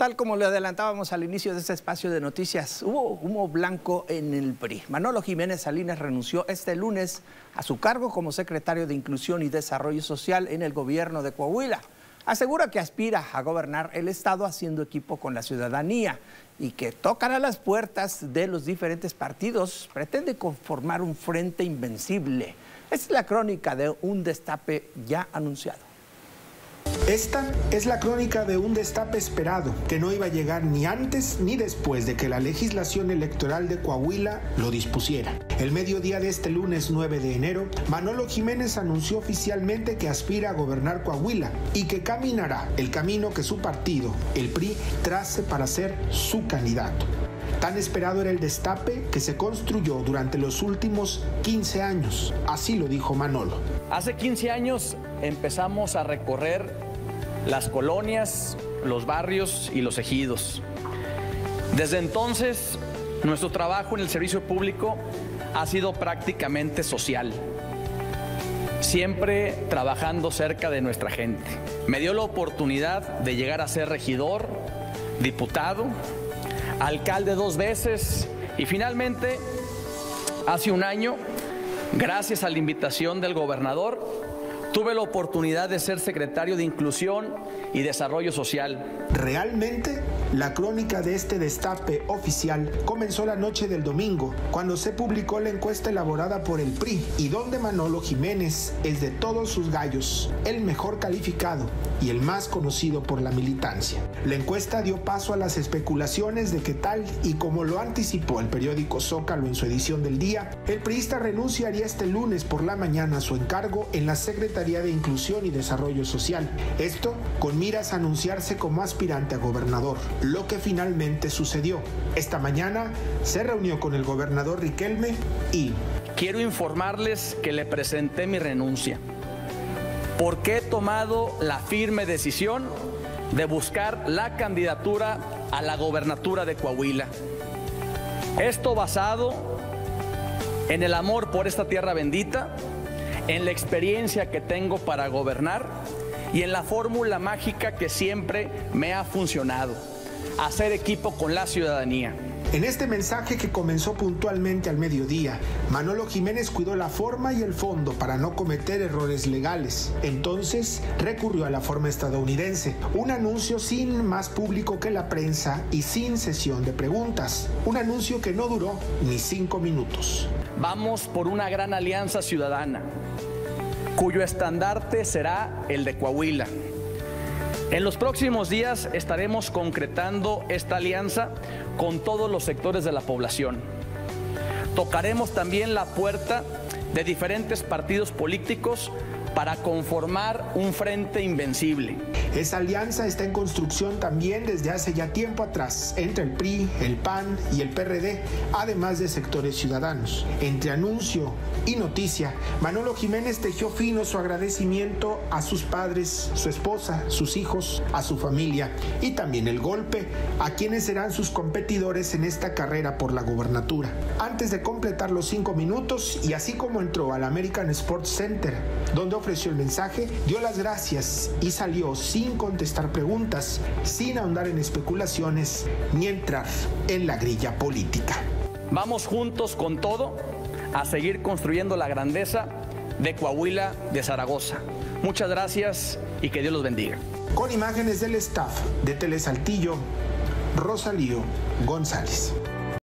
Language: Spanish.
Tal como le adelantábamos al inicio de este espacio de noticias, hubo humo blanco en el PRI. Manolo Jiménez Salinas renunció este lunes a su cargo como secretario de Inclusión y Desarrollo Social en el gobierno de Coahuila. Asegura que aspira a gobernar el estado haciendo equipo con la ciudadanía y que tocará las puertas de los diferentes partidos. Pretende conformar un frente invencible. Esta es la crónica de un destape ya anunciado. Esta es la crónica de un destape esperado, que no iba a llegar ni antes ni después de que la legislación electoral de Coahuila lo dispusiera. El mediodía de este lunes 9 de enero, Manolo Jiménez anunció oficialmente que aspira a gobernar Coahuila y que caminará el camino que su partido, el PRI, trace para ser su candidato. Tan esperado era el destape que se construyó durante los últimos 15 años. Así lo dijo Manolo. Hace 15 años empezamos a recorrer las colonias, los barrios y los ejidos. Desde entonces, nuestro trabajo en el servicio público ha sido prácticamente social, siempre trabajando cerca de nuestra gente. Me dio la oportunidad de llegar a ser regidor, diputado, alcalde 2 veces y finalmente, hace un año, gracias a la invitación del gobernador, tuve la oportunidad de ser secretario de Inclusión y Desarrollo Social. Realmente, la crónica de este destape oficial comenzó la noche del domingo, cuando se publicó la encuesta elaborada por el PRI y donde Manolo Jiménez es de todos sus gallos el mejor calificado y el más conocido por la militancia. La encuesta dio paso a las especulaciones de que tal y como lo anticipó el periódico Zócalo en su edición del día, el priista renunciaría este lunes por la mañana a su encargo en la Secretaría de Inclusión y Desarrollo Social. Esto con miras a anunciarse como aspirante a gobernador, lo que finalmente sucedió. Esta mañana se reunió con el gobernador Riquelme y... Quiero informarles que le presenté mi renuncia, porque he tomado la firme decisión de buscar la candidatura a la gobernatura de Coahuila. Esto basado en el amor por esta tierra bendita, en la experiencia que tengo para gobernar y en la fórmula mágica que siempre me ha funcionado: hacer equipo con la ciudadanía. En este mensaje, que comenzó puntualmente al mediodía, Manolo Jiménez cuidó la forma y el fondo para no cometer errores legales. Entonces recurrió a la forma estadounidense, un anuncio sin más público que la prensa y sin sesión de preguntas. Un anuncio que no duró ni 5 minutos. Vamos por una gran alianza ciudadana, cuyo estandarte será el de Coahuila. En los próximos días estaremos concretando esta alianza con todos los sectores de la población. Tocaremos también la puerta de diferentes partidos políticos para conformar un frente invencible. Esa alianza está en construcción también desde hace ya tiempo atrás, entre el PRI, el PAN y el PRD, además de sectores ciudadanos. Entre anuncio y noticia, Manolo Jiménez tejió fino su agradecimiento a sus padres, su esposa, sus hijos, a su familia y también el golpe a quienes serán sus competidores en esta carrera por la gobernatura. Antes de completar los 5 minutos, y así como entró al American Sports Center, donde ofreció el mensaje, dio las gracias y salió sin contestar preguntas, sin ahondar en especulaciones ni entrar en la grilla política. Vamos juntos con todo a seguir construyendo la grandeza de Coahuila, de Zaragoza. Muchas gracias y que Dios los bendiga. Con imágenes del staff de Telesaltillo, Rosalío González.